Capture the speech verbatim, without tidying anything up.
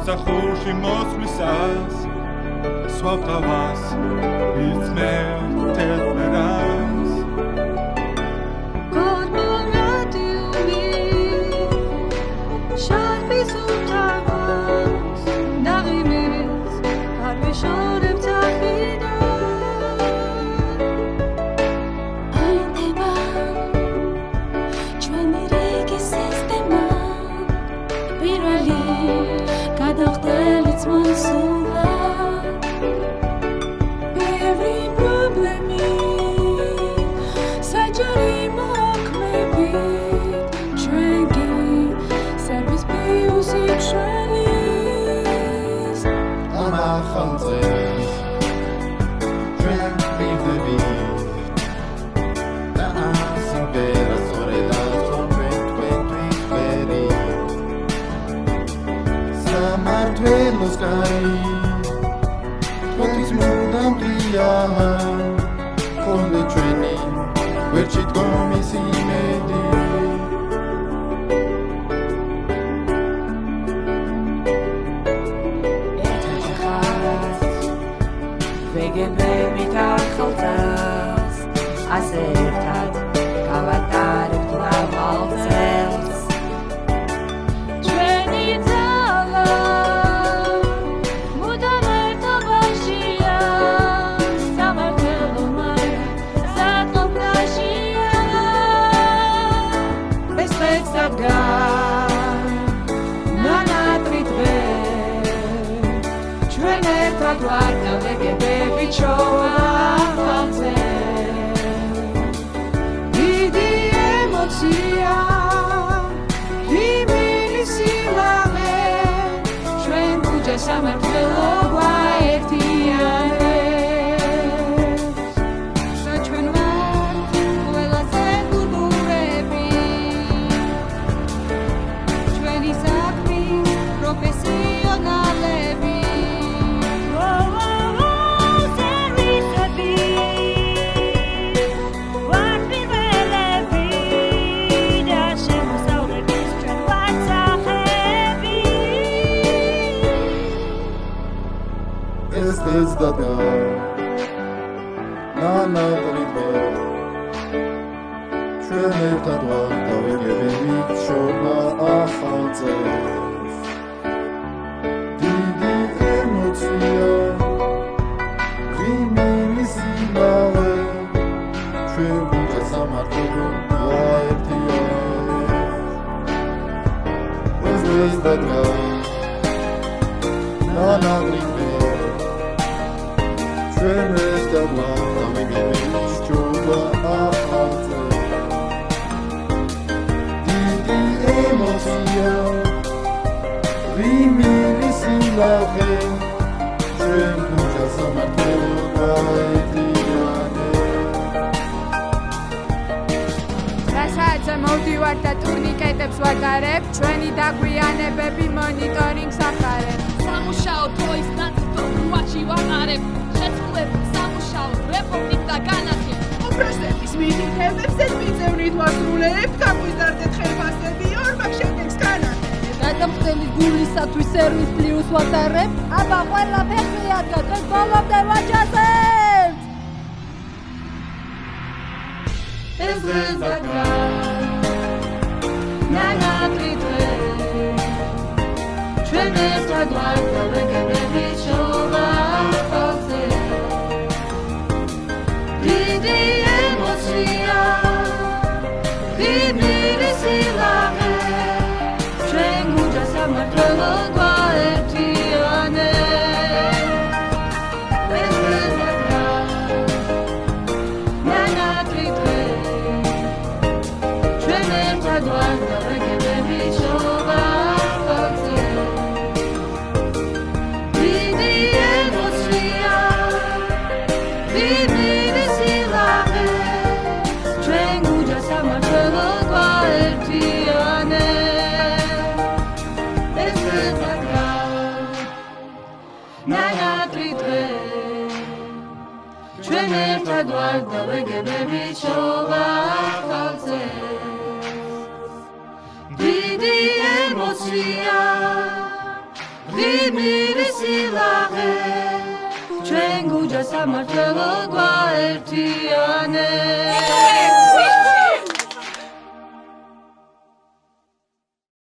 სამსახურში მოსვლისას სვავ ტავას იწმევ თეთრას კორპორატიული შარფის უთავს დაღიმეს არ ვიშორებ წაყიდან აინდება ჩვენი რიგის სისტემა პირველი გადახდელიც მოსულა ბევრი პრობლემი საჯარი მოქმედით ჩვენ კი სერვის პიუსი ჩვენის ამ ახალ წელს ჩვენ მივდებით და სიმღერა სწორედ ათორმეტ თვერი სამართლოს კარი თოთის მუდამ ღია კონდე ჩვენი ვერჩი დგომის იმედი ვეგებებით ახალ წელს ასე ერთად გავატარებთ ლავალ წელს ჩვენი ძალა მუდამ ერთობაშია სამართლო მაინც საწყობაშია ეს დღეს დადგან ნანატრი დღე ჩვენ ერთად ვარ და ვეგებებით შოვა ახალ წელს დიდი ემოცია რიმილი სილამე ჩვენ ქუჩა სამართლო გვაერთიანებს და ჩვენ ვართ ყველაზე გულურები ჩვენი საქმის პროფესიონალები ეს ეს დაგა ნანატრი დღე ჩვენ ერთად ვარ და ვიგებებით შოვა ახალ წელს დიდი ემოცია რიმილი სიმაღლე ჩვენ გუნდა სამართლო გვაერთიანებს ეს ეს დაგა ნანატრი დღე ჩვენ ერთად ვარ და ვიგებებით შოვა ახალ წელს დიდი ემოცია რიმილი სიმაღლე ჩვენ გუნდა სამართლო გვაერთიანებს რასაც მოვდივართ და ტურნიკეტებს ვატარებ ჩვენი დაგვიანებები მონიტორინგს ახარებ სამუშაო დროის ნაწილს რუაში ვაყარებ შეცვლებით სამუშაოს რეპორტით და განახილ პროცესის მითითებებს ეს მიწევნით ვასრულებთ გაგვიზარდეთ ხელფასები ორმაგ შედეგს განახილებ გადამხდელი გულისათვის სერვის პლუს ვატარებ აბა ყველაფერს მიადგა დღეს ბოლომდე ვაჯაზებთ ეს დღეს დაგა ნანატრი დღე ჩვენ ერთად ვარ და ვეგებებით შოვა ახალ წელს დიდი ემოცია რიმილი სილამე ჩვენ გუნდა სამართლო გვაერთიანებს ეს დღეს დაგა ნანატრი დღე ჩვენ ერთად ვარ და ვეგებებით შოვა ახალ წელს გემირი სილაღე ჩვენ გუჯა სამართლო გვაერთიანე